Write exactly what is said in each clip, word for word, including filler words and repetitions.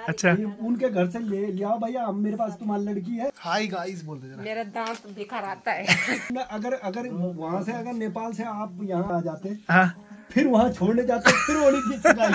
अच्छा उनके घर से ले लिया भैया, मेरे पास तुम्हारी लड़की है। हाय गाइस बोल दे जरा। मेरा दांत बेकार आता है। अगर अगर वहाँ से अगर नेपाल से आप यहाँ आ जाते, हाँ फिर वहाँ छोड़ने जाते, फिर ओली की सगाई।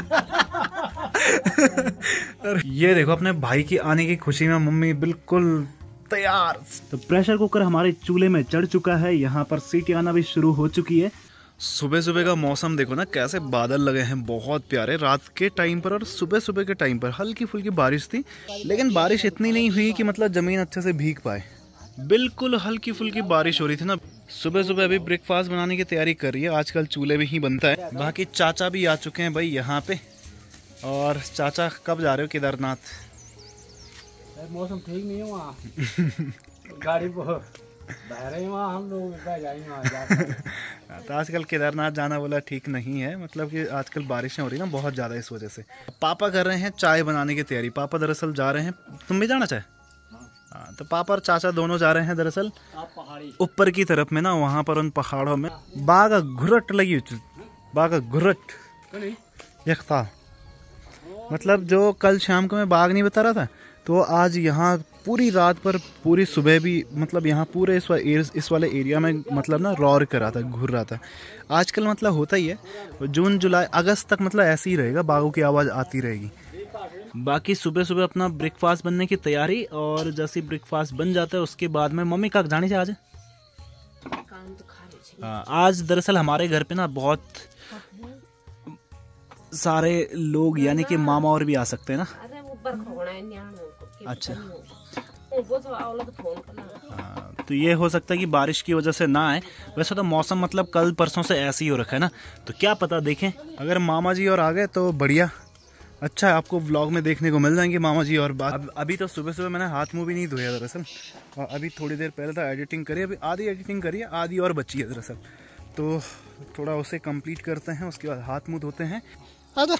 ये देखो अपने भाई की आने की खुशी में मम्मी बिल्कुल तैयार। तो प्रेशर कुकर हमारे चूल्हे में चढ़ चुका है, यहाँ पर सीटी आना भी शुरू हो चुकी है। सुबह सुबह का मौसम देखो ना, कैसे बादल लगे हैं बहुत प्यारे। रात के टाइम पर और सुबह सुबह के टाइम पर हल्की फुल्की बारिश थी, लेकिन बारिश इतनी नहीं हुई कि मतलब जमीन अच्छे से भीग पाए। बिल्कुल हल्की फुल्की बारिश हो रही थी ना। सुबह सुबह अभी ब्रेकफास्ट बनाने की तैयारी कर रही है, आजकल चूल्हे में ही बनता है। बाकी चाचा भी आ चुके हैं भाई यहाँ पे। और चाचा कब जा रहे हो केदारनाथ? मौसम ठीक नहीं है वहाँ। गाड़ी बह वहाँ, हम लोग जाएंगे वहाँ। तो आजकल केदारनाथ जाना बोला ठीक नहीं है, मतलब कि आजकल बारिशें हो रही ना बहुत ज़्यादा, इस वजह से। पापा कर रहे हैं चाय बनाने की तैयारी। पापा दरअसल जा रहे हैं, तुम भी जाना चाहे? हाँ, तो पापा और चाचा दोनों जा रहे हैं दरअसल ऊपर की तरफ में ना, वहाँ पर उन पहाड़ों में बाघ घुरट लगी हुई, बाघ घुरट यकता, मतलब जो कल शाम को मैं बाघ नहीं बता रहा था, तो आज यहाँ पूरी रात पर पूरी सुबह भी मतलब यहाँ पूरे इस, इस वाले एरिया में मतलब ना रॉर कर रहा था, घूर रहा था। आजकल मतलब होता ही है, जून जुलाई अगस्त तक मतलब ऐसे ही रहेगा, बाघों की आवाज़ आती रहेगी। बाकी सुबह सुबह अपना ब्रेकफास्ट बनने की तैयारी, और जैसे ब्रेकफास्ट बन जाता है उसके बाद में मम्मी का जानी चाहिए आज। आज दरअसल हमारे घर पे ना बहुत सारे लोग, यानी कि मामा और भी आ सकते हैं ना। अच्छा हाँ, तो ये हो सकता है कि बारिश की वजह से ना आए। वैसे तो मौसम मतलब कल परसों से ऐसे ही हो रखा है ना, तो क्या पता, देखें अगर मामा जी और आ गए तो बढ़िया। अच्छा है, आपको व्लॉग में देखने को मिल जाएंगे मामा जी और बात। अब अभी तो सुबह सुबह मैंने हाथ मुंह भी नहीं धोया दरअसल, और अभी थोड़ी देर पहले तो एडिटिंग करी, अभी आधी एडिटिंग करी है, आधी और बची है दरअसल। तो थोड़ा उसे कंप्लीट करते हैं, उसके बाद हाथ मुंह धोते हैं। आजा।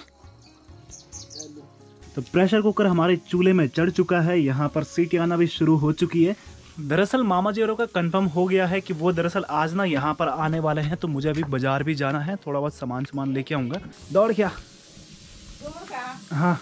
तो प्रेशर कुकर हमारे चूल्हे में चढ़ चुका है, यहाँ पर सीटी आना भी शुरू हो चुकी है। दरअसल मामा जी औरों का कंफर्म हो गया है कि वो दरअसल आज ना यहाँ पर आने वाले हैं, तो मुझे अभी बाजार भी जाना है, थोड़ा बहुत सामान सामान लेके आऊँगा। दौड़ क्या? हाँ,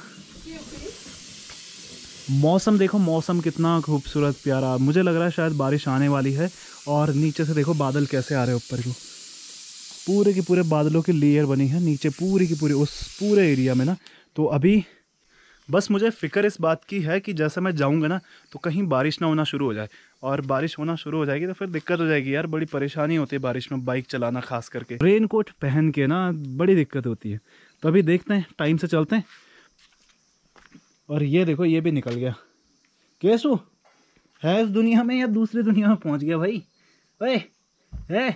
मौसम देखो, मौसम कितना खूबसूरत प्यारा। मुझे लग रहा है शायद बारिश आने वाली है। और नीचे से देखो बादल कैसे आ रहे हैं ऊपर को, पूरे के पूरे बादलों की लेयर बनी है नीचे पूरी की पूरी उस पूरे एरिया में ना। तो अभी बस मुझे फ़िक्र इस बात की है कि जैसे मैं जाऊंगा ना तो कहीं बारिश ना होना शुरू हो जाए, और बारिश होना शुरू हो जाएगी तो फिर दिक्कत हो जाएगी यार, बड़ी परेशानी होती है बारिश में बाइक चलाना, खास करके रेन कोट पहन के ना बड़ी दिक्कत होती है। तो अभी देखते हैं, टाइम से चलते हैं। और ये देखो ये भी निकल गया। कैसू है इस दुनिया में या दूसरी दुनिया में पहुंच गया भाई? ओए है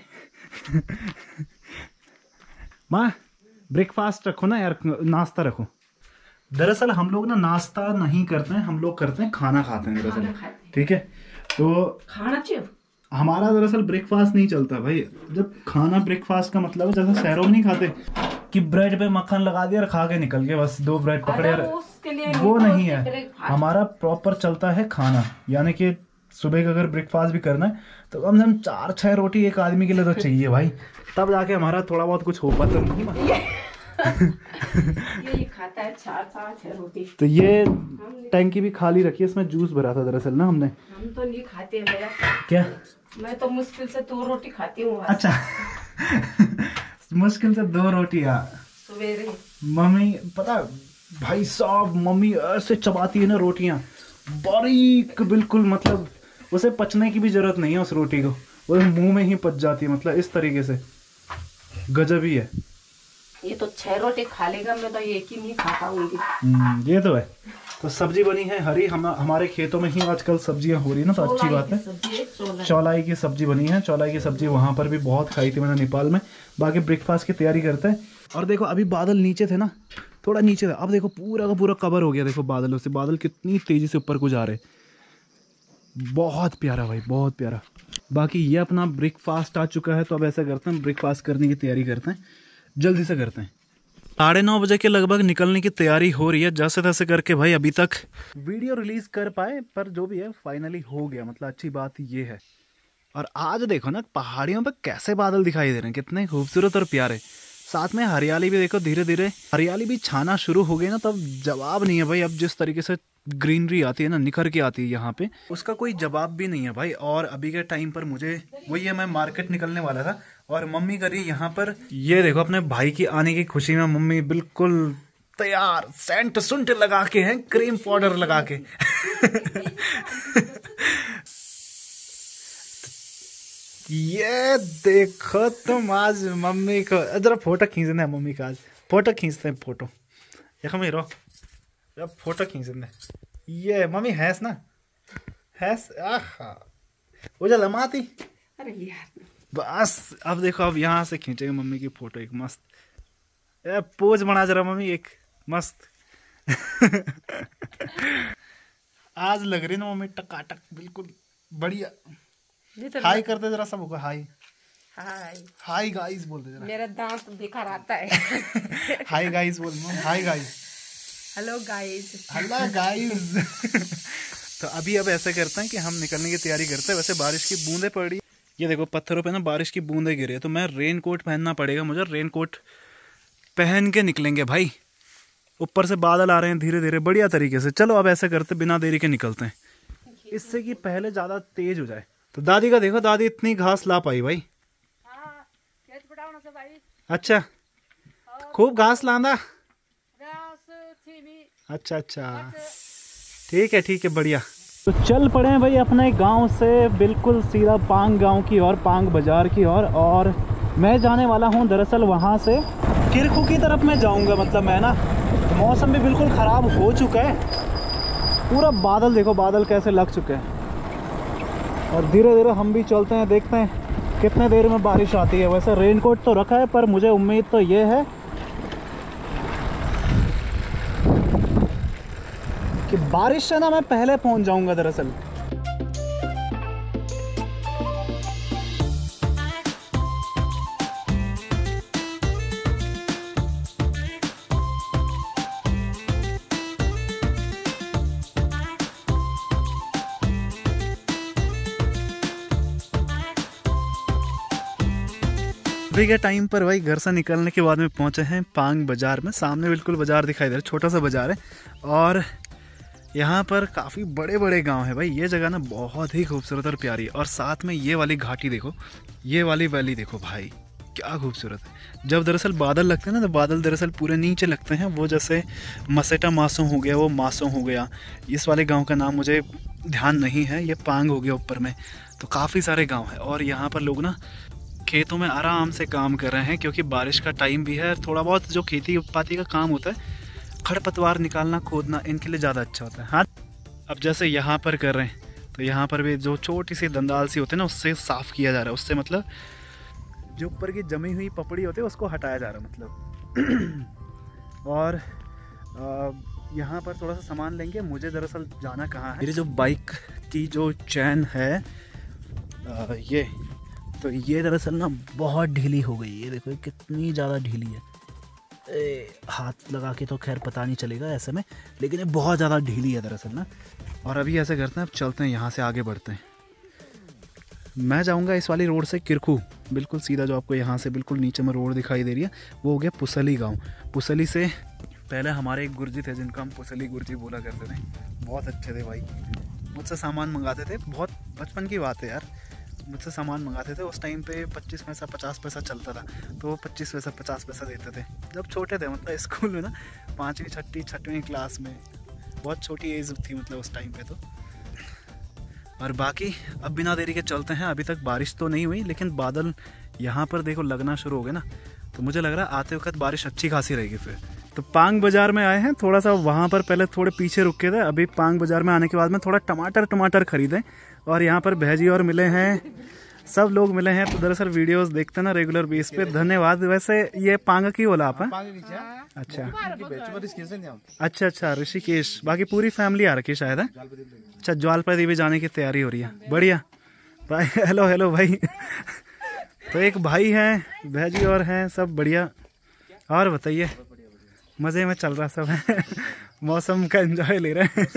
माँ ब्रेकफास्ट रखो ना यार, नाश्ता रखो। दरअसल हम लोग ना नाश्ता नहीं करते हैं, हम लोग करते हैं खाना खाते हैं दरअसल, ठीक है। तो खाना चाहिए हमारा दरअसल ब्रेकफास्ट नहीं चलता भाई। जब खाना ब्रेकफास्ट का मतलब है जैसे शहरों में नहीं खाते कि ब्रेड पे मक्खन लगा दिया और खा के निकल गए, बस दो ब्रेड पकड़े, वो नहीं है। हमारा प्रॉपर चलता है खाना, यानी कि सुबह का अगर ब्रेकफास्ट भी करना है तो कम से कम चार छह रोटी एक आदमी के लिए तो चाहिए भाई, तब जाके हमारा थोड़ा बहुत कुछ हो पाता है। ये खाता है चार चार छह रोटी। तो ये टैंकी भी खाली रखी है, इसमें जूस भरा था दरअसल ना हमने। हम तो नहीं खाते हैं भैया। क्या? मैं तो मुश्किल से दो रोटी खाती हूँ। अच्छा मुश्किल से दो रोटियाँ सवेरे। मम्मी पता भाई साहब, मम्मी ऐसे चबाती है ना रोटियाँ, बारीक बिल्कुल, मतलब उसे पचने की भी जरूरत नहीं है उस रोटी को, वो मुंह में ही पच जाती है, मतलब इस तरीके से गजब ही है। ये तो छह रोटी खा लेगा, मैं तो एक ही नहीं खा पाऊंगी। ये तो है। तो सब्जी बनी है हरी, हम हमारे खेतों में ही आजकल सब्जियां हो रही है ना, तो अच्छी बात है। चौलाई की सब्जी बनी है, चौलाई की सब्जी वहां पर भी बहुत खाई थी मैंने नेपाल में। बाकी ब्रेकफास्ट की तैयारी करते हैं। और देखो अभी बादल नीचे थे ना, थोड़ा नीचे था, अब देखो पूरा का पूरा कवर हो गया। देखो बादलों से, बादल कितनी तेजी से ऊपर को जा रहे, बहुत प्यारा भाई, बहुत प्यारा। बाकी ये अपना ब्रेकफास्ट आ चुका है, तो अब ऐसा करते हैं ब्रेकफास्ट करने की तैयारी करते हैं, जल्दी से करते हैं। साढ़े नौ बजे के लगभग निकलने की तैयारी हो रही है, जैसे तैसे करके भाई। अभी तक वीडियो रिलीज कर पाए, पर जो भी है फाइनली हो गया, मतलब अच्छी बात ये है। और आज देखो ना पहाड़ियों पर कैसे बादल दिखाई दे रहे हैं, कितने खूबसूरत और प्यारे। साथ में हरियाली भी देखो, धीरे धीरे हरियाली भी छाना शुरू हो गई ना, तब जवाब नहीं है भाई। अब जिस तरीके से ग्रीनरी आती है ना, निखर के आती है यहाँ पे, उसका कोई जवाब भी नहीं है भाई। और अभी के टाइम पर मुझे वही है, मैं मार्केट निकलने वाला था और मम्मी करी यहाँ पर, ये देखो अपने भाई की आने की खुशी में मम्मी बिल्कुल तैयार, सेंट सुंट लगा के हैं, क्रीम पाउडर लगा के ये देखो तुम आज मम्मी को, जरा फोटो खींचना है मम्मी का, आज फोटो खींचते हैं। फोटो देखो मेरा, जब फोटो खींचना है, ये मम्मी हैस ना, हैस, आहा वो जो लमाती। अरे यार बस अब देखो, अब यहाँ से खींचेंगे मम्मी की फोटो एक मस्त, ए, पोज बना जरा मम्मी एक मस्त आज लग रही ना मम्मी टकाटक, बिल्कुल बढ़िया। हाय करते जरा सबको, हाय हाय हाय गाइस बोल दे जरा, मेरा दांत बेकार आता है हाय गाइस बोल, hi guys, hello guys, hello guys तो अभी अब ऐसा करते हैं कि हम निकलने की तैयारी करते हैं। वैसे बारिश की बूंदें पड़ रही, ये देखो पत्थरों पे ना बारिश की बूंदें गिरी है, तो मैं रेन कोट पहनना पड़ेगा मुझे। रेन कोट पहन के निकलेंगे भाई, ऊपर से बादल आ रहे हैं धीरे धीरे बढ़िया तरीके से। चलो अब ऐसा करते, बिना देरी के निकलते हैं, इससे कि पहले ज्यादा तेज हो जाए। तो दादी का देखो, दादी इतनी घास ला पाई भाई। अच्छा खूब घास लांदा, अच्छा अच्छा ठीक है ठीक है बढ़िया। तो चल पड़े हैं भाई अपने गांव से बिल्कुल सीधा पांग गांव की ओर, पांग बाजार की ओर। और, और मैं जाने वाला हूं दरअसल वहां से किरखू की तरफ मैं जाऊंगा। मतलब मैं ना, मौसम भी बिल्कुल ख़राब हो चुका है, पूरा बादल देखो, बादल कैसे लग चुके हैं। और धीरे धीरे हम भी चलते हैं, देखते हैं कितने देर में बारिश आती है। वैसे रेनकोट तो रखा है, पर मुझे उम्मीद तो ये है कि बारिश से ना मैं पहले पहुंच जाऊंगा दरअसल। अभी के टाइम पर भाई घर से निकलने के बाद में पहुंचे हैं पांग बाजार में। सामने बिल्कुल बाजार दिखाई दे रहा है, छोटा सा बाजार है और यहाँ पर काफ़ी बड़े बड़े गांव है भाई। ये जगह ना बहुत ही खूबसूरत और प्यारी है। और साथ में ये वाली घाटी देखो, ये वाली वैली देखो भाई, क्या खूबसूरत है। जब दरअसल बादल लगते हैं ना, तो बादल दरअसल पूरे नीचे लगते हैं। वो जैसे मसेटा मासों हो गया, वो मासों हो गया। इस वाले गाँव का नाम मुझे ध्यान नहीं है, ये पांग हो गया ऊपर में। तो काफ़ी सारे गाँव हैं और यहाँ पर लोग ना खेतों में आराम से काम कर रहे हैं, क्योंकि बारिश का टाइम भी है। थोड़ा बहुत जो खेती पाती का काम होता है, खरपतवार निकालना, खोदना, इनके लिए ज़्यादा अच्छा होता है। हाँ, अब जैसे यहाँ पर कर रहे हैं, तो यहाँ पर भी जो छोटी सी दंदाल सी होती है ना, उससे साफ़ किया जा रहा है। उससे मतलब जो ऊपर की जमी हुई पपड़ी होती है, उसको हटाया जा रहा है मतलब। और यहाँ पर थोड़ा सा सामान लेंगे। मुझे दरअसल जाना कहाँ है, मेरी जो बाइक की जो चैन है आ, ये तो ये दरअसल ना बहुत ढीली हो गई। ये देखो कितनी ज़्यादा ढीली है। ए, हाथ लगा के तो खैर पता नहीं चलेगा ऐसे में, लेकिन ये बहुत ज़्यादा ढीली है दरअसल ना। और अभी ऐसे करते हैं, अब चलते हैं यहाँ से आगे बढ़ते हैं। मैं जाऊँगा इस वाली रोड से किरखू, बिल्कुल सीधा जो आपको यहाँ से बिल्कुल नीचे में रोड दिखाई दे रही है, वो हो गया पुसली गाँव। पुसली से पहले हमारे एक गुरुजी थे जिनका हम पुसली गुरुजी बोला करते थे। बहुत अच्छे थे भाई, मुझसे सामान मंगाते थे। बहुत बचपन की बात है यार, मुझसे सामान मंगाते थे। उस टाइम पे पच्चीस पैसा पचास पैसा चलता था, तो वो पच्चीस पैसा पचास पैसा देते थे जब छोटे थे। मतलब स्कूल में ना, पाँचवीं छठी छठवीं क्लास में, बहुत छोटी एज थी मतलब उस टाइम पे तो। और बाकी अब बिना देरी के चलते हैं। अभी तक बारिश तो नहीं हुई, लेकिन बादल यहाँ पर देखो लगना शुरू हो गए ना, तो मुझे लग रहा है आते वक्त बारिश अच्छी खासी रहेगी फिर। तो पांग बाज़ार में आए हैं, थोड़ा सा वहाँ पर पहले थोड़े पीछे रुके थे। अभी पांग बाज़ार में आने के बाद में थोड़ा टमाटर टमाटर खरीदे। और यहाँ पर भैजी और मिले हैं, सब लोग मिले हैं। तो दरअसल वीडियोस देखते हैं ना रेगुलर बेस पे, धन्यवाद। वैसे ये पांग की बोला आप? अच्छा अच्छा अच्छा, ऋषिकेश। बाकी पूरी फैमिली आ रखी शायद है। अच्छा, ज्वालपदी भी जाने की तैयारी हो रही है, बढ़िया भाई। हेलो हेलो भाई तो एक भाई हैं, भैजी और हैं, सब बढ़िया। और बताइए, मज़े में चल रहा सब है मौसम का एंजॉय ले रहे हैं।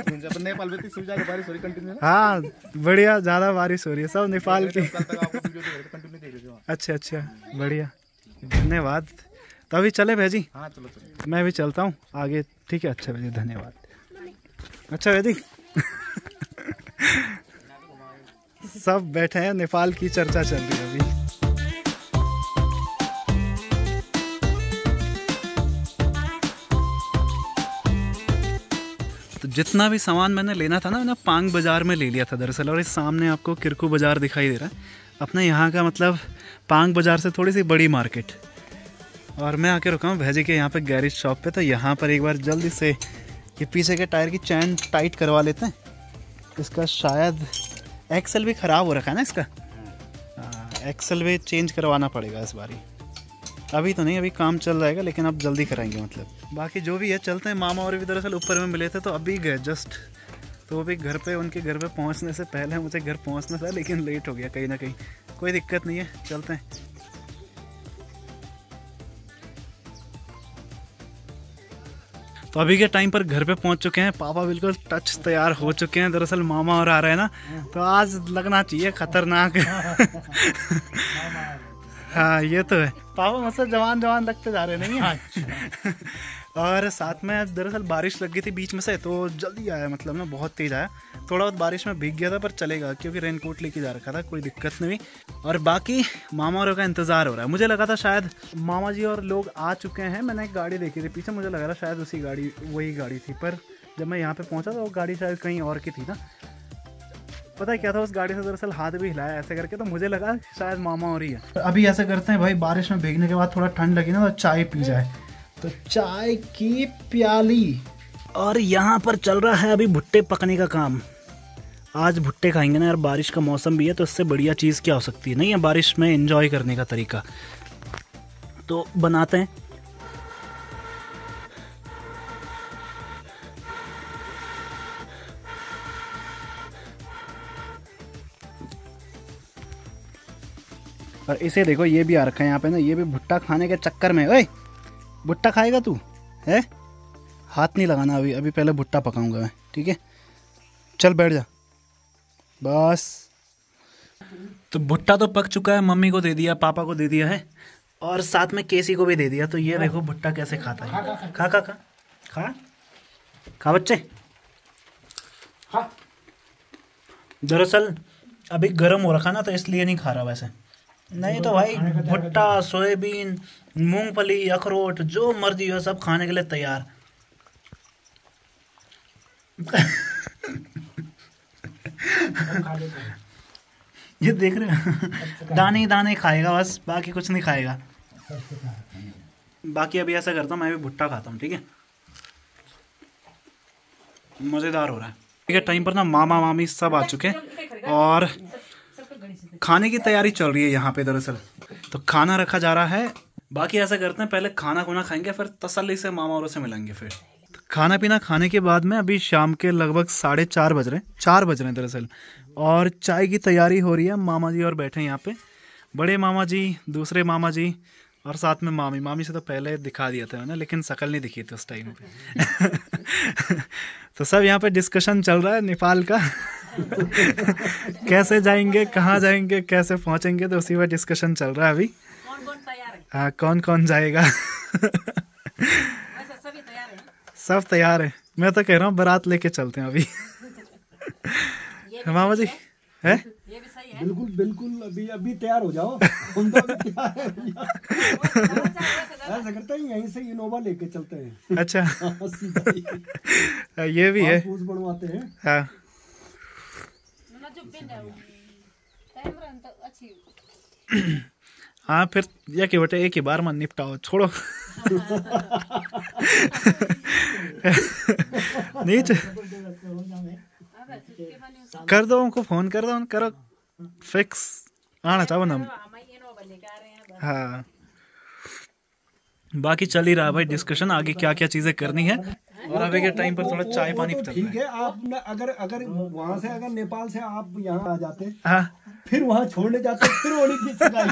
हाँ बढ़िया, ज़्यादा बारिश हो रही है, सब नेपाल की। अच्छा अच्छा बढ़िया, धन्यवाद। तो अभी चले भैजी? हाँ चलो चलो। मैं भी चलता हूँ आगे, ठीक है। अच्छा भैजी धन्यवाद। अच्छा भैजी सब बैठे हैं, नेपाल की चर्चा चल रही है अभी। तो जितना भी सामान मैंने लेना था ना, मैंने पांग बाज़ार में ले लिया था दरअसल। और इस सामने आपको किरकू बाज़ार दिखाई दे रहा है अपने यहाँ का, मतलब पांग बाज़ार से थोड़ी सी बड़ी मार्केट। और मैं आके रुका हूँ भैजी के यहाँ पे गैरेज शॉप पे। तो यहाँ पर एक बार जल्दी से ये पीछे के टायर की चैन टाइट करवा लेते हैं। इसका शायद एक्सल भी ख़राब हो रखा है ना इसका, एक्सल भी चेंज करवाना पड़ेगा इस बारी। अभी तो नहीं, अभी काम चल जाएगा, लेकिन अब जल्दी कराएंगे मतलब। बाकी जो भी है चलते हैं। मामा और भी दरअसल ऊपर में मिले थे तो अभी गए जस्ट। तो वो भी घर पे, उनके घर पे पहुंचने से पहले मुझे घर पहुंचना था, लेकिन लेट हो गया कहीं ना कहीं। कोई दिक्कत नहीं है, चलते हैं। तो अभी के टाइम पर घर पे पहुंच चुके हैं। पापा बिल्कुल टच तैयार हो चुके हैं। दरअसल मामा और आ रहे हैं ना, तो आज लगना चाहिए खतरनाक। हाँ ये तो है। पापा मतलब जवान जवान लगते जा रहे नहीं है। और साथ में दरअसल बारिश लग गई थी बीच में से, तो जल्दी आया, मतलब ना बहुत तेज़ आया। थोड़ा बहुत बारिश में भीग गया था पर चलेगा, क्योंकि रेनकोट लेके जा रखा था, कोई दिक्कत नहीं। और बाकी मामा और का इंतज़ार हो रहा है। मुझे लगा था शायद मामा जी और लोग आ चुके हैं। मैंने एक गाड़ी देखी थी पीछे, मुझे लगा था शायद उसी गाड़ी वही गाड़ी थी। पर जब मैं यहाँ पर पहुँचा तो वो गाड़ी शायद कहीं और की थी ना। पता है क्या था, उस गाड़ी से दरअसल हाथ भी हिलाया ऐसे करके, तो मुझे लगा शायद मामा और ही है। अभी ऐसा करते हैं भाई, बारिश में भीगने के बाद थोड़ा ठंड लगी ना, तो चाय पी जाए। तो चाय की प्याली। और यहाँ पर चल रहा है अभी भुट्टे पकने का काम। आज भुट्टे खाएंगे ना यार, बारिश का मौसम भी है, तो इससे बढ़िया चीज़ क्या हो सकती है, नहीं है बारिश में एंजॉय करने का तरीका। तो बनाते हैं। और इसे देखो, ये भी आ रखा है यहाँ पे ना, ये भी भुट्टा खाने के चक्कर में। ओए भुट्टा खाएगा तू है? हाथ नहीं लगाना अभी, अभी पहले भुट्टा पकाऊंगा मैं, ठीक है? चल बैठ जा बस। तो भुट्टा तो पक चुका है, मम्मी को दे दिया, पापा को दे दिया है, और साथ में केसी को भी दे दिया। तो ये देखो भुट्टा कैसे खाता है। खा खा खा खा खा बच्चे। दरअसल अभी गर्म हो रखा ना, तो इसलिए नहीं खा रहा। वैसे नहीं तो भाई भुट्टा, सोयाबीन, मूंगफली, अखरोट, जो मर्जी हो सब खाने के लिए तैयार। ये देख रहे हो, दाने ही दाने खाएगा बस, बाकी कुछ नहीं खाएगा। बाकी अभी ऐसा करता हूँ, मैं भी भुट्टा खाता हूँ, ठीक है? मज़ेदार हो रहा है। ठीक है, टाइम पर ना मामा मामी सब आ चुके हैं और खाने की तैयारी चल रही है यहाँ पे दरअसल। तो खाना रखा जा रहा है। बाकी ऐसा करते हैं, पहले खाना खुना खाएंगे, फिर तसल्ली से मामा और से मिलेंगे। फिर तो खाना पीना खाने के बाद में अभी शाम के लगभग साढ़े चार बज रहे हैं चार बज रहे हैं दरअसल, और चाय की तैयारी हो रही है। मामा जी और बैठे हैं यहाँ पे, बड़े मामा जी, दूसरे मामा जी, और साथ में मामी। मामी से तो पहले दिखा दिया था मैंने, लेकिन शक्ल नहीं दिखी थी उस टाइम पे। तो सब यहाँ पे डिस्कशन चल रहा है नेपाल का। कैसे जाएंगे, कहाँ जाएंगे, कैसे पहुँचेंगे, तो उसी पर डिस्कशन चल रहा है अभी। कौन कौन तैयार है? हाँ कौन कौन जाएगा। वैसे सभी तैयार हैं? सब तैयार है। मैं तो कह रहा हूँ बारात लेके चलते हैं अभी। मामा जी है? ये भी सही है। बिल्कुल बिल्कुल, अभी अभी तैयार हो जाओ। उनका भी तैयार है भैया। ऐसा करते हैं, यहीं से इनोवा लेके चलते हैं। अच्छा सीधा ही। ये भी है। पास बनवाते हैं। हाँ हाँ फिर या कि बेटे एक ही बार में निपटाओ, छोड़ो। नहीं कर दो उनको, फोन कर दो, उन करो फिक्स आना चाहो ना। हाँ बाकी चल ही रहा भाई डिस्कशन, आगे क्या क्या चीजें करनी है। और अभी के टाइम पर थोड़ा चाय पानी तो ठीक है। आप न, अगर अगर वहाँ से, अगर नेपाल से आप यहाँ आ जाते, हाँ फिर वहाँ छोड़ने जाते, फिर वो नहीं खींच सकाई।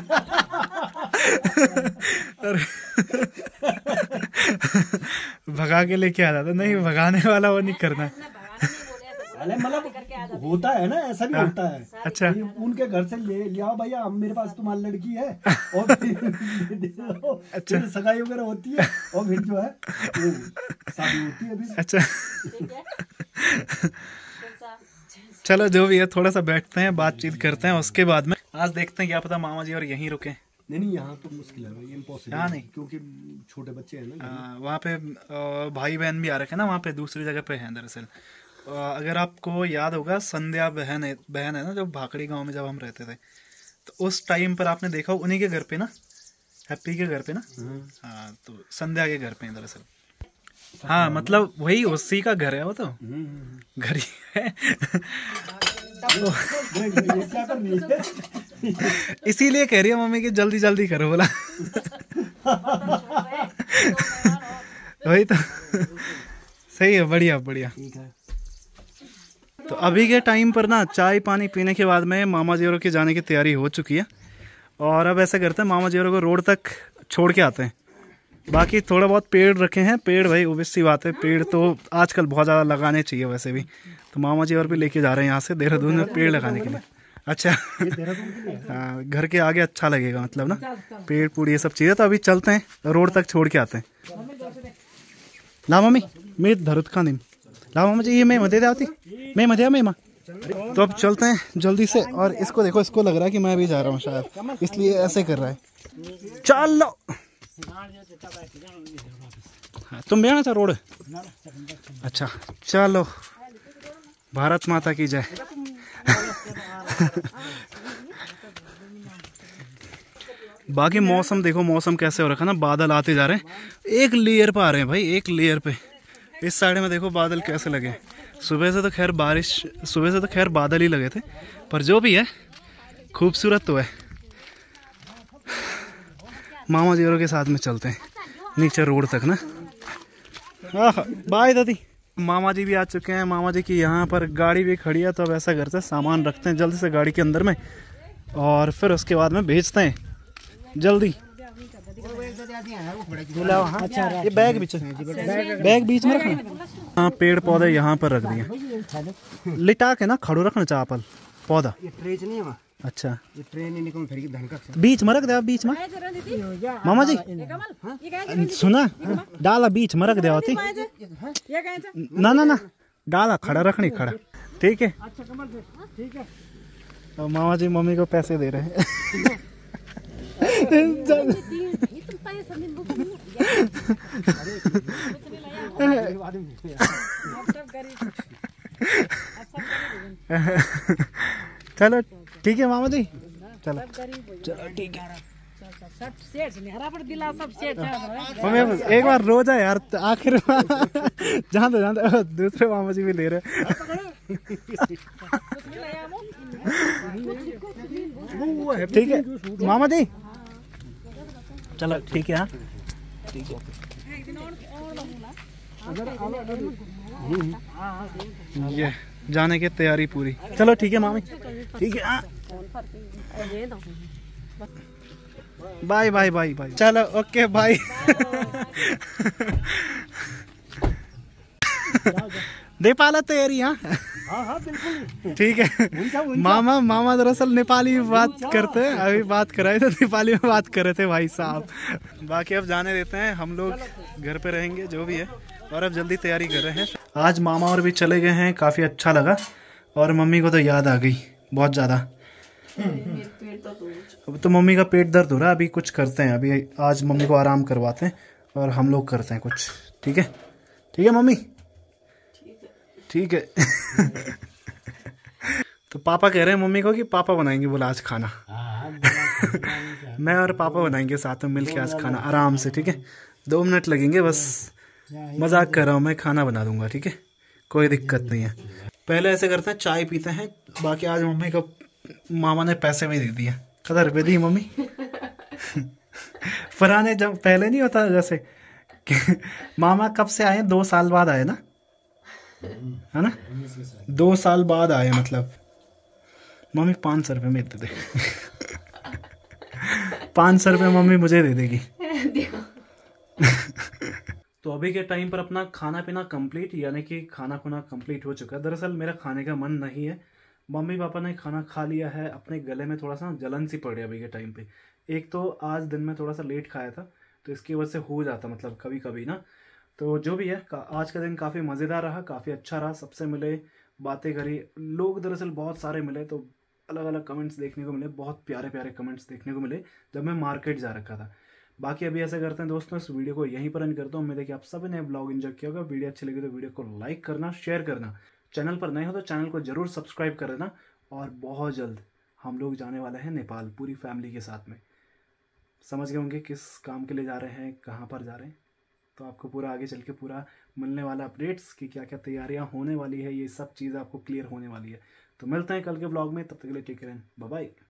भगा के लेके आ जाता। नहीं भगाने वाला वो नहीं करना। अरे मतलब होता है ना, ऐसा भी होता है। अच्छा, उनके घर से ले ले आओ भैया, मेरे पास तुम्हारी लड़की है, और फिर अच्छा सगाई वगैरह होती है, और फिर जो है वो शादी होती है। अच्छा चलो जो भी है, थोड़ा सा बैठते हैं, बातचीत करते हैं, उसके बाद में आज देखते हैं, क्या पता मामा जी और यहीं रुके। नहीं नहीं, यहाँ तो मुश्किल है, इम्पॉसिबल। यहाँ नहीं, क्योंकि छोटे बच्चे हैं ना वहाँ पे, भाई बहन भी आ रखे हैं ना वहाँ पे, दूसरी जगह पे हैं दरअसल। अगर आपको याद होगा, संध्या बहन है बहन है ना, जब भाकड़ी गांव में जब हम रहते थे, तो उस टाइम पर आपने देखा उन्हीं के घर पे ना, हैप्पी के घर पे ना, हाँ, तो संध्या के घर पे दरअसल। हाँ मतलब वही उसी का घर है वो, तो घर ही है इसीलिए कह रही है मम्मी की जल्दी जल्दी करो बोला वही तो सही है, बढ़िया बढ़िया। तो अभी के टाइम पर ना चाय पानी पीने के बाद में मामा जी और के जाने की तैयारी हो चुकी है, और अब ऐसा करते हैं मामा जी और को रोड तक छोड़ के आते हैं। बाकी थोड़ा बहुत पेड़ रखे हैं, पेड़ भाई ओबियस सी बात है, पेड़ तो आजकल बहुत ज़्यादा लगाने चाहिए वैसे भी, तो मामा जी और भी लेके जा रहे हैं यहाँ से देहरादून में पेड़ लगाने के लिए। अच्छा हाँ, घर के आगे अच्छा लगेगा मतलब ना, पेड़ पूड़ ये सब चीज़ें। तो अभी चलते हैं, रोड तक छोड़ के आते हैं। ला मम्मी मैं धरुत खानी ला मामा जी, ये मैं मदे आती मैं मदे मैं माँ। तो अब चलते हैं जल्दी से, और इसको देखो, इसको लग रहा है कि मैं भी जा रहा हूँ शायद, इसलिए ऐसे कर रहा है। चलो हाँ, तुम भी आना था रोड। अच्छा चलो, भारत माता की जय बाकी मौसम देखो, मौसम कैसे हो रखा है ना, बादल आते जा रहे हैं, एक लेयर पे आ रहे हैं भाई, एक लेयर पे। इस साइड में देखो बादल कैसे लगे, सुबह से तो खैर बारिश, सुबह से तो खैर बादल ही लगे थे, पर जो भी है खूबसूरत तो है। मामा जी के साथ में चलते हैं नीचे रोड तक ना। बाय दादी। मामा जी भी आ चुके हैं, मामा जी की यहाँ पर गाड़ी भी खड़ी है, तो अब ऐसा करते हैं सामान रखते हैं जल्दी से गाड़ी के अंदर में, और फिर उसके बाद में भेजते हैं जल्दी। अच्छा ये बैग बीच बैग बीच में रखना। हाँ पेड़ पौधे यहाँ पर रख दिए, लिटा के ना खड़ो रखना चापल पौधा। अच्छा ये ट्रेन बीच में रख दे, बीच में मामा जी सुना, डाला बीच में रख दे होती ना ना ना, डाला खड़ा रखनी, खड़ा ठीक है। और मामा जी मम्मी को पैसे दे रहे हैं चलो ठीक है मामा जी, चलो चलो ठीक है। एक बार रो जा यार, आखिर जहाँ तो जहाँ दूसरे मामा जी भी ले रहे ठीक है मामा जी, चलो ठीक है। हाँ ठीक है, ये जाने की तैयारी पूरी, चलो ठीक है मामी, ठीक है। बाय बाय बाय बाय, चलो ओके बाय दे पाला तैयारी। हाँ हाँ बिल्कुल ठीक है। मामा मामा दरअसल नेपाली में बात करते हैं, अभी बात कराए तो नेपाली में बात कर रहे थे भाई साहब। बाकी अब जाने देते हैं, हम लोग घर पे रहेंगे जो भी है, और अब जल्दी तैयारी कर रहे हैं। आज मामा और भी चले गए हैं, काफ़ी अच्छा लगा, और मम्मी को तो याद आ गई बहुत ज़्यादा। अब तो मम्मी का पेट दर्द हो रहा है, अभी कुछ करते हैं, अभी आज मम्मी को आराम करवाते हैं और हम लोग करते हैं कुछ, ठीक है। ठीक है मम्मी, ठीक है तो पापा कह रहे हैं मम्मी को कि पापा बनाएंगे बोला आज खाना मैं और पापा बनाएंगे साथ में मिलके आज खाना आराम से, ठीक है। दो मिनट लगेंगे बस, मजाक कर रहा हूँ मैं, खाना बना दूंगा, ठीक है, कोई दिक्कत नहीं है। पहले ऐसे करते हैं चाय पीते हैं, बाकी आज मम्मी को मामा ने पैसे भी दे दिए। कितना रुपये दी मम्मी पुराने जब पहले नहीं होता जैसे कि मामा कब से आए, दो साल बाद आए ना, है ना, दो साल बाद आए मतलब। मम्मी पाँच सौ रुपये में दे दे पाँच सौ रुपये मम्मी मुझे दे देगी तो अभी के टाइम पर अपना खाना पीना कंप्लीट, यानी कि खाना खुना कंप्लीट हो चुका है। दरअसल मेरा खाने का मन नहीं है, मम्मी पापा ने खाना खा लिया है। अपने गले में थोड़ा सा जलन सी पड़ रही है अभी के टाइम पे। एक तो आज दिन में थोड़ा सा लेट खाया था, तो इसकी वजह से हो जाता मतलब कभी कभी ना। तो जो भी है, आज का दिन काफ़ी मज़ेदार रहा, काफ़ी अच्छा रहा। सबसे मिले, बातें करी, लोग दरअसल बहुत सारे मिले, तो अलग अलग कमेंट्स देखने को मिले, बहुत प्यारे प्यारे कमेंट्स देखने को मिले जब मैं मार्केट जा रखा था। बाकी अभी ऐसा करते हैं दोस्तों, इस वीडियो को यहीं पर एंड करता हूँ। उम्मीद है कि आप सभी ने ब्लॉग एंजॉय किया होगा। वीडियो अच्छी लगी तो वीडियो को लाइक करना, शेयर करना। चैनल पर नए हो तो चैनल को जरूर सब्सक्राइब कर देना। और बहुत जल्द हम लोग जाने वाले हैं नेपाल, पूरी फैमिली के साथ में। समझ गए होंगे किस काम के लिए जा रहे हैं, कहाँ पर जा रहे हैं। तो आपको पूरा आगे चल के पूरा मिलने वाला अपडेट्स कि क्या क्या तैयारियां होने वाली है, ये सब चीज़ आपको क्लियर होने वाली है। तो मिलते हैं कल के ब्लॉग में, तब तक के लिए टेक केयर, बाय बाय।